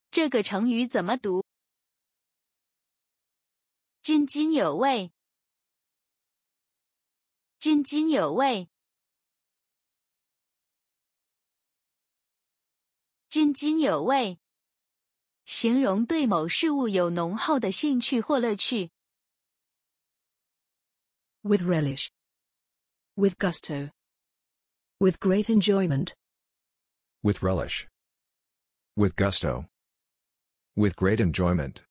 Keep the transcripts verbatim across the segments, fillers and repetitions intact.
这个成语怎么读？津津有味，津津有味，津津有味，形容对某事物有浓厚的兴趣或乐趣。 With relish. With gusto. With great enjoyment. With relish. With gusto. With great enjoyment.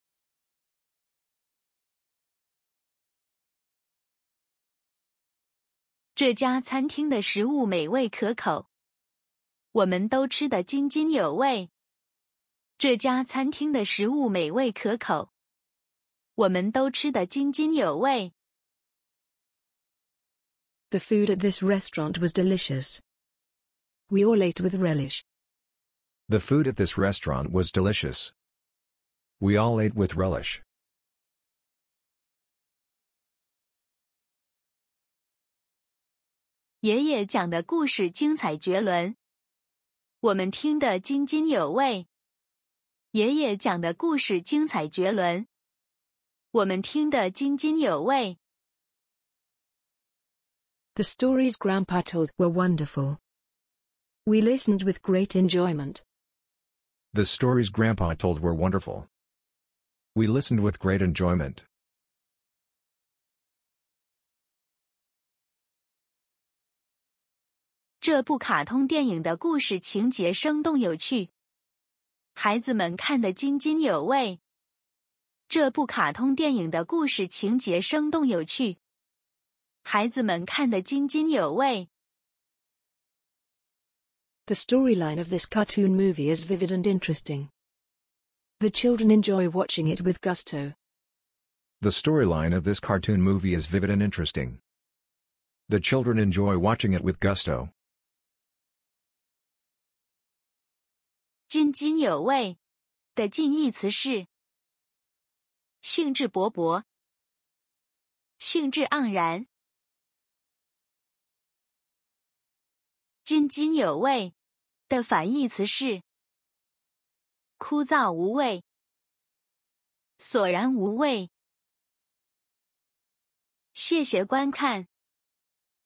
这家餐厅的食物美味可口，我们都吃得津津有味。这家餐厅的食物美味可口，我们都吃得津津有味。 The food at this restaurant was delicious. We all ate with relish. The food at this restaurant was delicious. We all ate with relish. 爷爷讲的故事精彩绝伦，我们听得津津有味。爷爷讲的故事精彩绝伦，我们听得津津有味。 The stories Grandpa told were wonderful. We listened with great enjoyment. The stories Grandpa told were wonderful. We listened with great enjoyment. 这部卡通电影的故事情节生动有趣，孩子们看得津津有味。这部卡通电影的故事情节生动有趣，孩子们看得津津有味。 The storyline of this cartoon movie is vivid and interesting. The children enjoy watching it with gusto. The storyline of this cartoon movie is vivid and interesting. The children enjoy watching it with gusto. 津津有味的近义词是兴致勃勃、兴致盎然。津津有味的反义词是枯燥无味、索然无味。谢谢观看。